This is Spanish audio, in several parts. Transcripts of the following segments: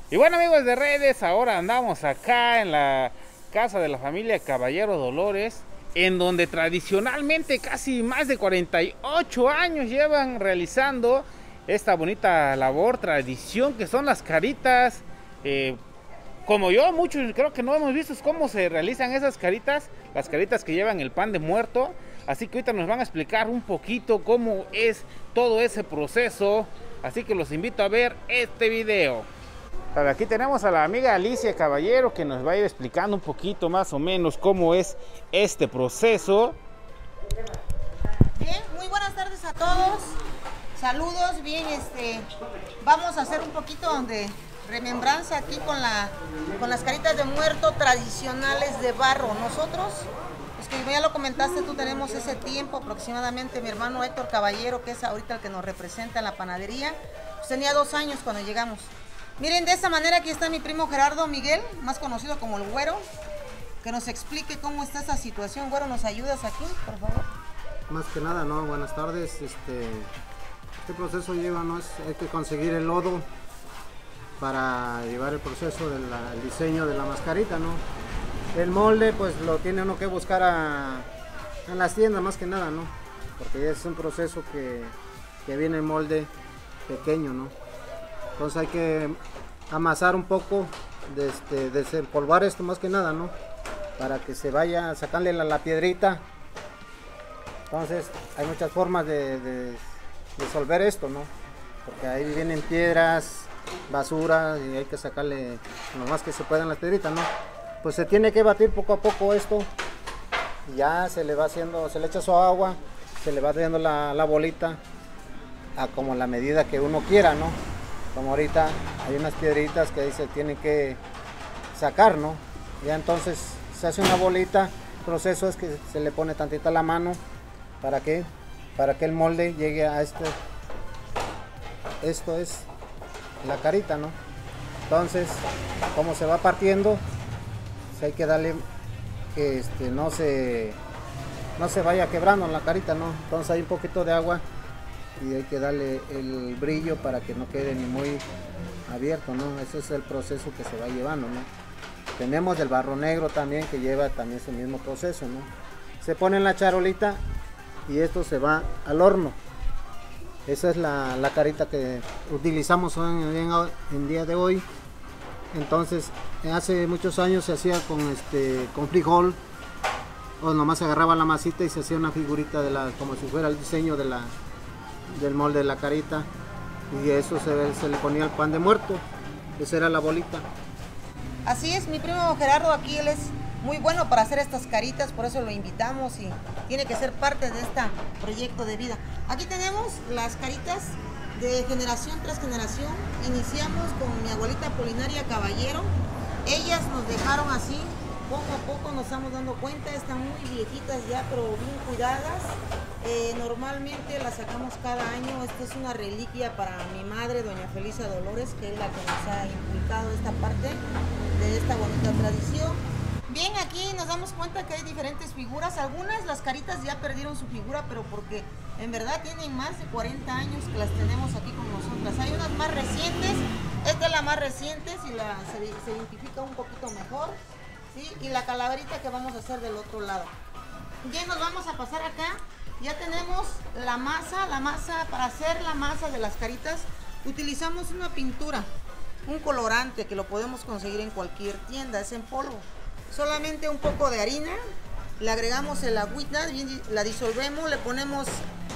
Y bueno, amigos de redes, ahora andamos acá en la casa de la familia Caballero Dolores, en donde tradicionalmente casi más de 48 años llevan realizando esta bonita labor, tradición que son las caritas. Como yo, muchos creo que no hemos visto cómo se realizan esas caritas, las caritas que llevan el pan de muerto. Así que ahorita nos van a explicar un poquito cómo es todo ese proceso. Así que los invito a ver este video. Aquí tenemos a la amiga Alicia Caballero, que nos va a ir explicando un poquito más o menos cómo es este proceso. Bien, muy buenas tardes a todos. Saludos, bien, vamos a hacer un poquito de remembranza aquí con las caritas de muerto tradicionales de barro. Nosotros, pues que ya lo comentaste, tú tenemos ese tiempo aproximadamente. Mi hermano Héctor Caballero, que es ahorita el que nos representa en la panadería, pues tenía 2 años cuando llegamos. Miren, de esta manera aquí está mi primo Gerardo Miguel, más conocido como el Güero, que nos explique cómo está esta situación. Güero, ¿nos ayudas aquí, por favor? Más que nada, ¿no? Buenas tardes. Este proceso lleva, ¿no? Hay que conseguir el lodo para llevar el proceso del diseño de la mascarita, ¿no? El molde, pues lo tiene uno que buscar en las tiendas, más que nada, ¿no? Porque ya es un proceso que viene en molde pequeño, ¿no? Entonces hay que amasar un poco, desempolvar esto más que nada, ¿no? Para que se vaya, sacarle la piedrita. Entonces hay muchas formas de disolver esto, ¿no? Porque ahí vienen piedras, basura, y hay que sacarle lo más que se pueda las piedritas, ¿no? Pues se tiene que batir poco a poco esto. Y ya se le va haciendo, se le echa su agua, se le va haciendo la bolita a como la medida que uno quiera, ¿no? Como ahorita hay unas piedritas que ahí se tienen que sacar, ¿no? Ya entonces se hace una bolita. El proceso es que se le pone tantita la mano. ¿Para qué? Para que el molde llegue a esto. Esto es la carita, ¿no? Entonces, como se va partiendo, pues hay que darle que no se vaya quebrando la carita, ¿no? Entonces hay un poquito de agua y hay que darle el brillo para que no quede ni muy abierto, ¿no? Ese es el proceso que se va llevando, ¿no? Tenemos el barro negro también, que lleva también su mismo proceso, ¿no? Se pone en la charolita y esto se va al horno. Esa es la carita que utilizamos en día de hoy. Entonces, hace muchos años se hacía con frijol, o nomás se agarraba la masita y se hacía una figurita como si fuera el diseño del molde de la carita, y eso se le ponía el pan de muerto. Esa era la bolita. Así es, mi primo Gerardo aquí, él es muy bueno para hacer estas caritas, por eso lo invitamos y tiene que ser parte de este proyecto de vida. Aquí tenemos las caritas de generación tras generación. Iniciamos con mi abuelita Apolinaria Caballero. Ellas nos dejaron así, poco a poco nos estamos dando cuenta, están muy viejitas ya, pero bien cuidadas. Normalmente las sacamos cada año. Esta es una reliquia para mi madre, doña Felisa Dolores, que es la que nos ha inculcado esta parte de esta bonita tradición. Bien, aquí nos damos cuenta que hay diferentes figuras. Algunas, las caritas ya perdieron su figura, pero porque en verdad tienen más de 40 años que las tenemos aquí con nosotras. Hay unas más recientes, esta es la más reciente, se identifica un poquito mejor, ¿sí? Y la calaverita que vamos a hacer del otro lado. Bien, nos vamos a pasar acá. Ya tenemos la masa para hacer la masa de las caritas. Utilizamos una pintura, un colorante que lo podemos conseguir en cualquier tienda, es en polvo. Solamente un poco de harina, le agregamos el agüita, la disolvemos, le ponemos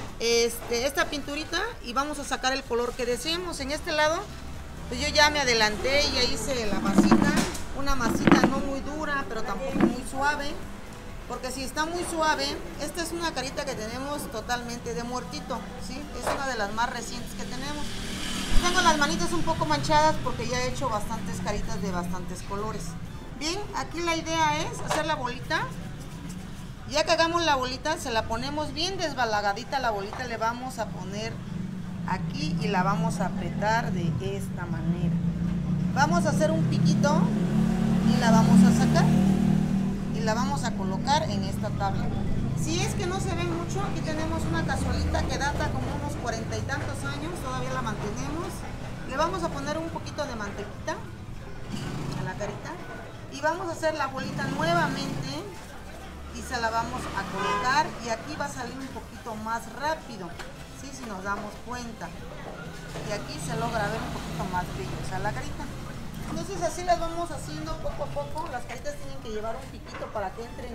esta pinturita y vamos a sacar el color que deseemos. En este lado, pues yo ya me adelanté y ya hice la masita, una masita no muy dura, pero tampoco muy suave, porque si está muy suave, esta es una carita que tenemos totalmente de muertito, ¿sí? Es una de las más recientes que tenemos. Tengo las manitas un poco manchadas porque ya he hecho bastantes caritas de bastantes colores. Bien, aquí la idea es hacer la bolita. Ya que hagamos la bolita, se la ponemos bien desbalagadita la bolita, le vamos a poner aquí y la vamos a apretar de esta manera. Vamos a hacer un piquito y la vamos a sacar y la vamos a colocar en esta tabla. Si es que no se ve mucho, aquí tenemos una cazuelita que data como unos 40 y tantos años, todavía la mantenemos. Le vamos a poner un poquito de mantequita Y vamos a hacer la bolita nuevamente y se la vamos a colocar, y aquí va a salir un poquito más rápido, ¿sí? Si nos damos cuenta. Y aquí se logra ver un poquito más brillosa la carita. Entonces así las vamos haciendo poco a poco. Las caritas tienen que llevar un piquito para que entren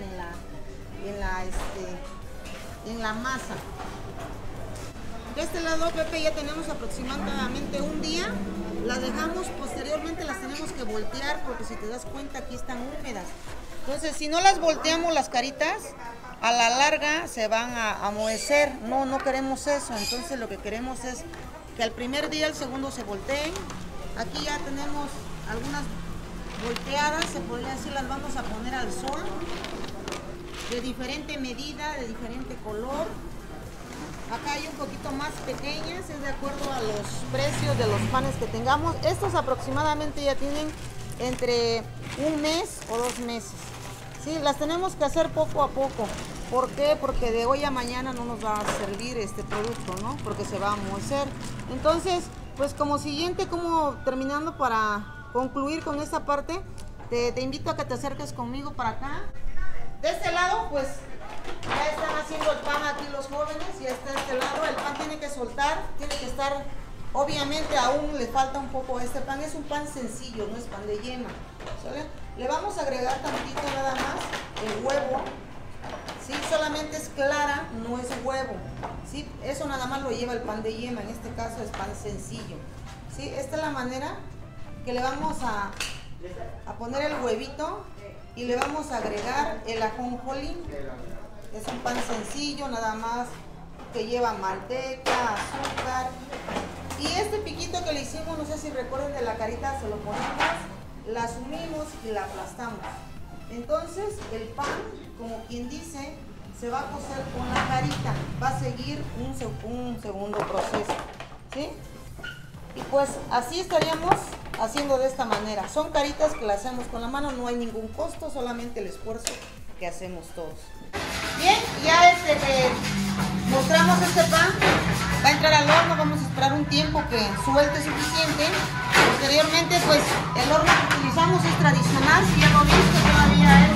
en la masa. De este lado, Pepe, ya tenemos aproximadamente un día. Las dejamos, posteriormente las tenemos que voltear, porque si te das cuenta aquí están húmedas. Entonces, si no las volteamos las caritas, a la larga se van a amohecer. No queremos eso. Entonces lo que queremos es que al primer día, al segundo se volteen. Aquí ya tenemos algunas volteadas, se podría decir, las vamos a poner al sol, de diferente medida, de diferente color. Acá hay un poquito más pequeñas, es de acuerdo a los precios de los panes que tengamos. Estos aproximadamente ya tienen entre un mes o 2 meses. Sí, las tenemos que hacer poco a poco. ¿Por qué? Porque de hoy a mañana no nos va a servir este producto, ¿no? Porque se va a amohecer. Entonces, pues como siguiente, como terminando para concluir con esta parte, te invito a que te acerques conmigo para acá. De este lado, pues ya están haciendo el pan aquí los jóvenes, y está de este lado. El pan tiene que soltar, tiene que estar, obviamente aún le falta un poco a este pan. Es un pan sencillo, no es pan de yema, ¿sale? Le vamos a agregar tantito nada más el huevo, ¿sí? Solamente es clara, no es huevo, ¿sí? Eso nada más lo lleva el pan de yema, en este caso es pan sencillo, ¿sí? Esta es la manera que le vamos a poner el huevito, y le vamos a agregar el ajonjolí. Es un pan sencillo, nada más, que lleva manteca, azúcar. Y este piquito que le hicimos, no sé si recuerden de la carita, se lo ponemos, la sumimos y la aplastamos. Entonces el pan, como quien dice, se va a cocer con la carita. Va a seguir un segundo proceso, ¿sí? Y pues así estaríamos haciendo de esta manera. Son caritas que las hacemos con la mano, no hay ningún costo, solamente el esfuerzo que hacemos todos. Bien, ya que mostramos este pan, va a entrar al horno. Vamos a esperar un tiempo que suelte suficiente. Posteriormente, pues el horno que utilizamos es tradicional, si ya lo han visto, todavía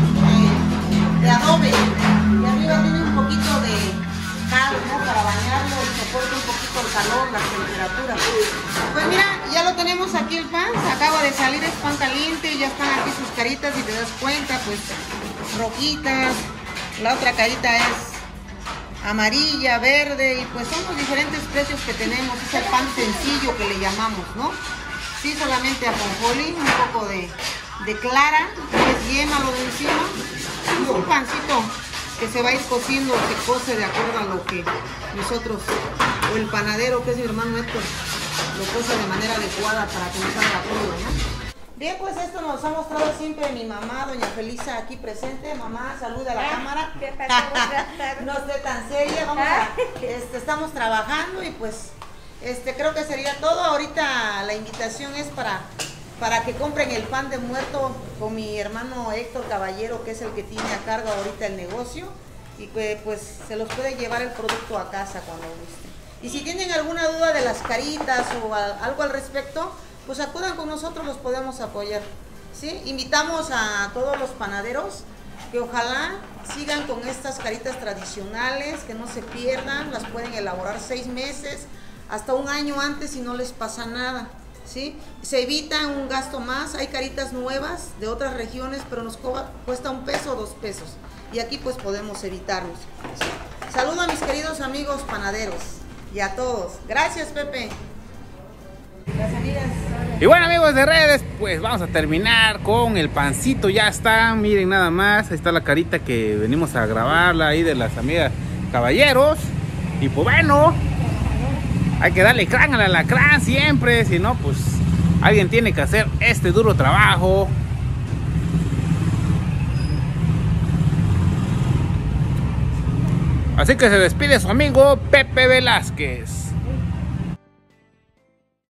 es de adobe, y arriba tiene un poquito de cal, ¿no? Para bañarlo y soporta un poquito el calor, las temperaturas. Pues mira, ya lo tenemos aquí el pan, se acaba de salir, es pan caliente, ya están aquí sus caritas, y te das cuenta, pues rojitas. La otra carita es amarilla, verde, y pues son los diferentes precios que tenemos. Es el pan sencillo que le llamamos, ¿no? Sí, solamente ajonjolí, un poco de clara, que es yema lo de encima. Es un pancito que se va a ir cociendo, se cose de acuerdo a lo que nosotros, o el panadero, que es mi hermano Héctor, lo cose de manera adecuada para que no salga crudo, ¿no? Bien, pues esto nos ha mostrado siempre mi mamá, doña Felisa, aquí presente. Mamá, saluda a la cámara. ¿Qué tal? No esté tan seria, estamos trabajando, y pues creo que sería todo. Ahorita la invitación es para que compren el pan de muerto con mi hermano Héctor Caballero, que es el que tiene a cargo ahorita el negocio, y que pues se los puede llevar el producto a casa cuando gusten. Y si tienen alguna duda de las caritas o algo al respecto, pues acudan con nosotros, los podemos apoyar, ¿sí? Invitamos a todos los panaderos que ojalá sigan con estas caritas tradicionales, que no se pierdan. Las pueden elaborar 6 meses, hasta un año antes, y no les pasa nada, ¿sí? Se evita un gasto más. Hay caritas nuevas de otras regiones, pero nos cuesta 1 peso o 2 pesos, y aquí pues podemos evitarlos, ¿sí? Saludo a mis queridos amigos panaderos y a todos. Gracias, Pepe. Las amigas. Y bueno, amigos de redes, pues vamos a terminar con el pancito. Ya está, miren nada más. Ahí está la carita que venimos a grabarla ahí de las amigas Caballeros. Y pues bueno, hay que darle crán al alacrán siempre, si no pues alguien tiene que hacer este duro trabajo. Así que se despide su amigo Pepe Velázquez.